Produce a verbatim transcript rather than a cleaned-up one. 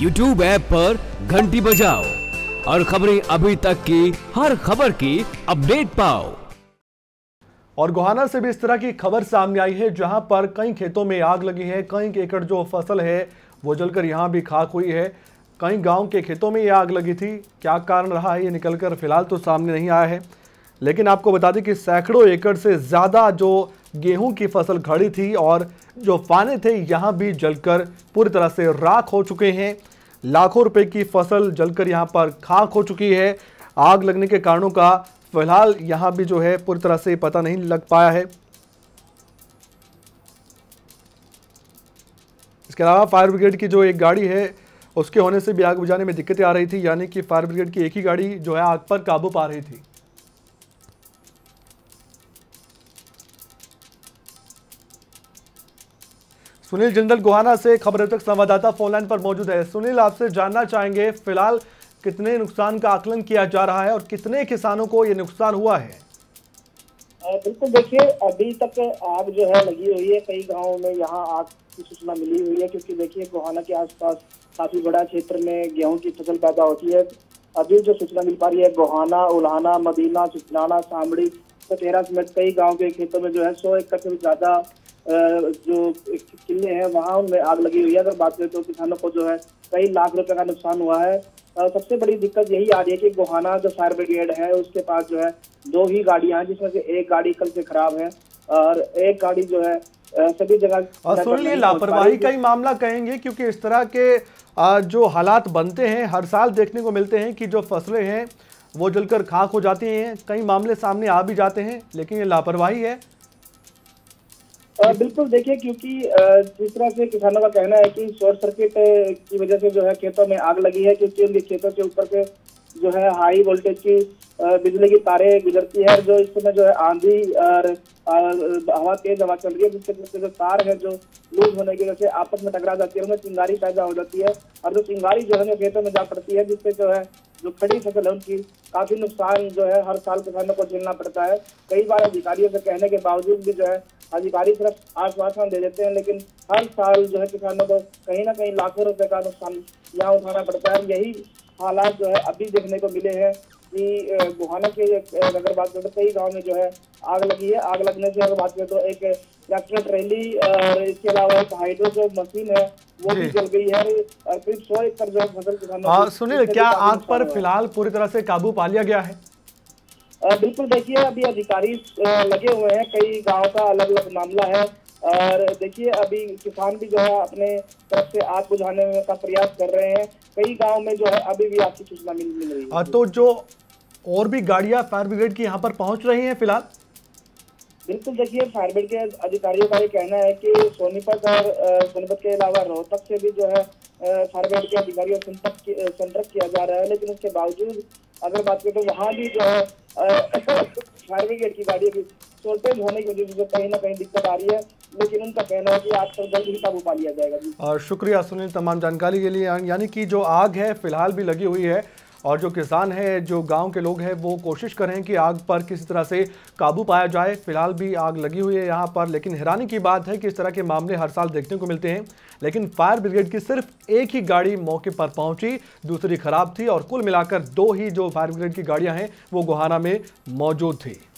YouTube app पर घंटी बजाओ और खबरें अभी तक की हर खबर की अपडेट पाओ। और गोहाना से भी इस तरह की खबर सामने आई है, जहां पर कई खेतों में आग लगी है। कई एकड़ जो फसल है वो जलकर यहां भी खाक हुई है। कई गांव के खेतों में ये आग लगी थी। क्या कारण रहा है ये निकलकर फिलहाल तो सामने नहीं आया है, लेकिन आपको बता दें कि सैकड़ों एकड़ से ज़्यादा जो गेहूं की फसल खड़ी थी और जो फाने थे यहाँ भी जलकर पूरी तरह से राख हो चुके हैं। लाखों रुपए की फसल जलकर यहाँ पर खाक हो चुकी है। आग लगने के कारणों का फिलहाल यहाँ भी जो है पूरी तरह से पता नहीं लग पाया है। इसके अलावा फायर ब्रिगेड की जो एक गाड़ी है उसके होने से भी आग बुझाने में दिक्कतें आ रही थी, यानी कि फायर ब्रिगेड की एक ही गाड़ी जो है आग पर काबू पा रही थी। सुनील जिंदल गोहाना से खबर तक संवाददाता फोनलाइन पर मौजूद है। सुनील, आपसे जानना चाहेंगे फिलहाल कितने नुकसान का आकलन किया जा रहा है और कितने किसानों को ये नुकसान हुआ है? बिल्कुल, देखिए अभी तक आग जो है लगी हुई है। कई गांवों में यहाँ आग की सूचना मिली हुई है, क्योंकि देखिए गोहाना के आसपास काफी बड़ा क्षेत्र में गेहूं की फसल पैदा होती है। अभी जो सूचना मिल पा रही है गोहाना, उल्हाना, मदीना, चिचनाना, सामड़ी, तेरह समेत कई गाँव के खेतों में जो है सौ एकड़ से ज्यादा जो किले हैं वहाँ उनमें आग लगी हुई है। अगर बात करें तो किसानों को जो है कई लाख रुपए का नुकसान हुआ है। सबसे बड़ी दिक्कत यही आ रही है कि गोहाना जो फायर ब्रिगेड है उसके पास जो है दो ही गाड़ियां हैं, जिसमें से एक गाड़ी कल से खराब है और एक गाड़ी जो है सभी जगह। और सुन लिए लापरवाही का ही मामला कहेंगे, क्योंकि इस तरह के जो हालात बनते हैं हर साल देखने को मिलते हैं कि जो फसलें हैं वो जलकर खाक हो जाती हैं। कई मामले सामने आ भी जाते हैं, लेकिन ये लापरवाही है। आ, बिल्कुल, देखिए क्योंकि जिस तरह से किसानों का कहना है कि शॉर्ट सर्किट की वजह से जो है खेतों में आग लगी है, क्योंकि उनके खेतों के ऊपर से जो है हाई वोल्टेज की बिजली की तारें गुजरती है, जो इस समय जो है आंधी और हवा तेज हवा चल रही है, जिससे जो तार है जो लूज होने की वजह से आपस में टकरा जाती है, उनमें चिंगारी पैदा हो जाती है और जो चिंगारी जो है खेतों में जा पड़ती है, जिससे जो है जो खड़ी फसल है उनकी काफी नुकसान जो है हर साल किसानों को झेलना पड़ता है। कई बार अधिकारियों से कहने के बावजूद भी जो है अधिकारी सिर्फ आश्वासन दे देते हैं, लेकिन हर साल जो है किसानों को कहीं ना कहीं लाखों रुपए का नुकसान यहाँ उठाना पड़ता है। यही हालात जो है अभी देखने को मिले हैं कि गोहाना के अगर बात करें तो कई गाँव में जो है आग लगी है। आग लगने से अगर बात करें तो एक ट्रैक्टर ट्रेली और इसके अलावा एक हाइड्रो जो मशीन है वो भी जल गई है। करीब सौ एकड़ जो फसल किसानों। सुनील, क्या आग पर फिलहाल पूरी तरह से काबू पा लिया गया है? बिल्कुल, देखिए अभी अधिकारी लगे हुए हैं। कई गांव का अलग अलग मामला है और देखिए अभी किसान भी जो है अपने तरफ से आग बुझाने का प्रयास कर रहे हैं। कई गांव में जो है अभी भी आग की सूचना मिल मिल रही है। तो जो और भी गाड़ियां फायर ब्रिगेड की यहाँ पर पहुंच रही हैं फिलहाल? बिल्कुल, देखिए फायर ब्रिगेड के अधिकारियों का ये कहना है कि सोनीपत और सोनीपत के अलावा रोहतक से भी जो है फायर ब्रिगेड के अधिकारियों से संपर्क किया जा रहा है, लेकिन उसके बावजूद अगर बात करें तो वहाँ भी जो है फायर ब्रिगेड की गाड़ियों की शॉर्टेज होने की वजह से कहीं ना कहीं दिक्कत आ रही है, लेकिन उनका कहना है कि आग पर जल्द ही काबू पा लिया जाएगा। और शुक्रिया सुनील तमाम जानकारी के लिए। यानी कि जो आग है फिलहाल भी लगी हुई है और जो किसान है, जो गांव के लोग हैं, वो कोशिश कर रहे हैं कि आग पर किसी तरह से काबू पाया जाए। फिलहाल भी आग लगी हुई है यहाँ पर, लेकिन हैरानी की बात है कि इस तरह के मामले हर साल देखने को मिलते हैं, लेकिन फायर ब्रिगेड की सिर्फ एक ही गाड़ी मौके पर पहुंची, दूसरी खराब थी और कुल मिलाकर दो ही जो फायर ब्रिगेड की गाड़ियां हैं वो गोहाना में मौजूद थी।